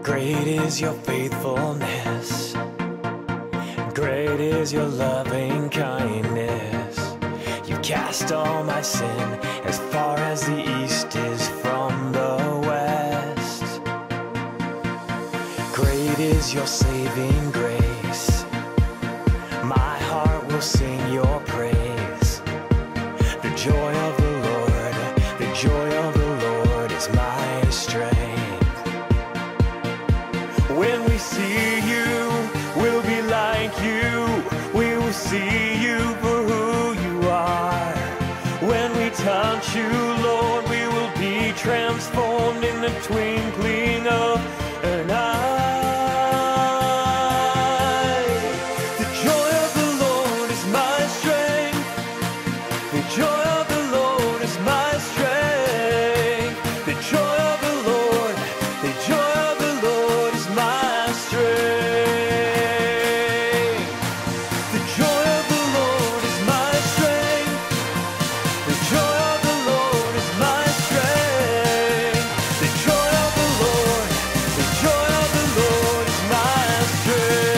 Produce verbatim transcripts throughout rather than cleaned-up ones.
Great is your faithfulness, great is your loving kindness. You cast all my sin as far as the east is from the west. Great is your saving grace, my heart will sing your praise. The joy of the Lord, the joy of the Lord is my strength. When we see you, we'll be like you. We will see you for who you are. When we touch you, Lord, we will be transformed in the twinkling of an eye. The joy of the Lord is my strength. The joy of the Lord is my strength. The joy of the Lord, the joy of the Lord is my strength. The joy of the Lord is my strength. The joy of the Lord is my strength. The joy of the Lord, the joy of the Lord is my strength.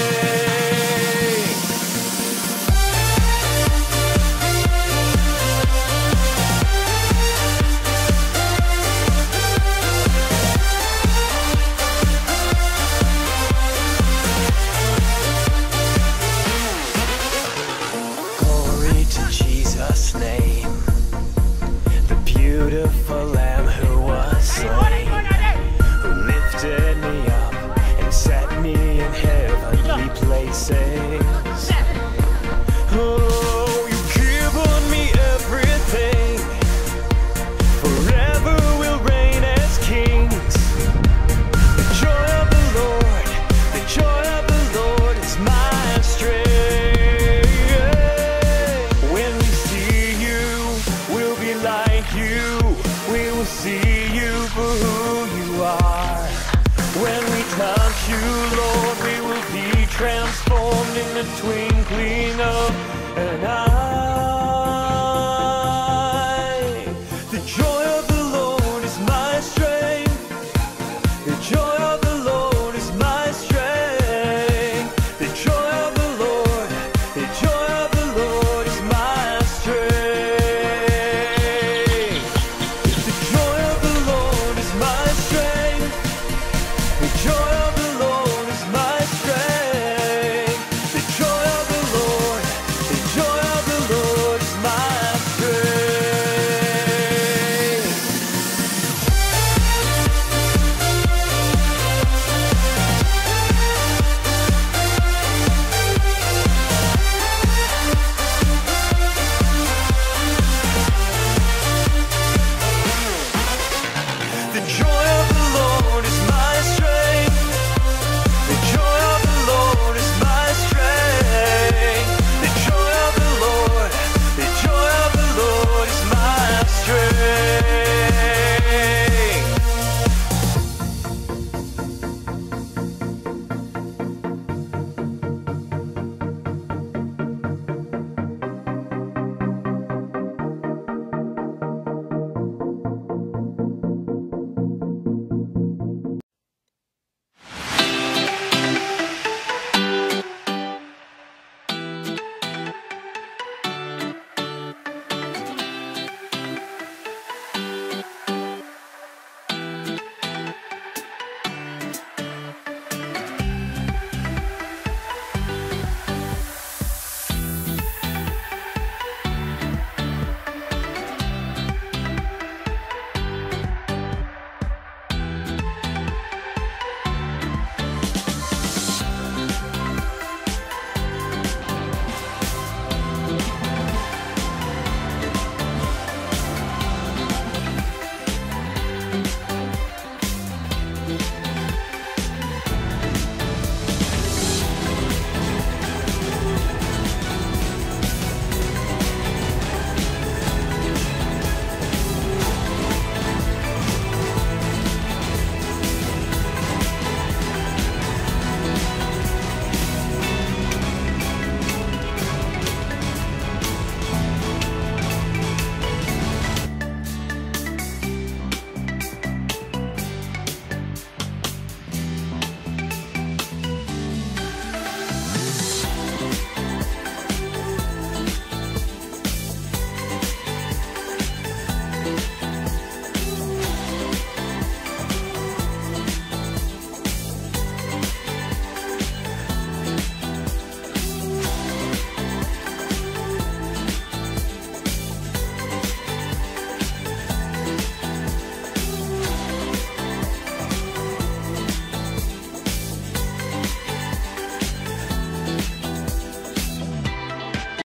Glory to Jesus' name, the beautiful Lamb who was slain, who lifted me up and set me in heavenly places. Oh, you've given me everything, forever we'll reign as kings. The joy of the Lord, the joy of the Lord is my strength. When we see you, we'll be like you. We will see you for who you are. When we touch you, Lord, we will be transformed in the twinkling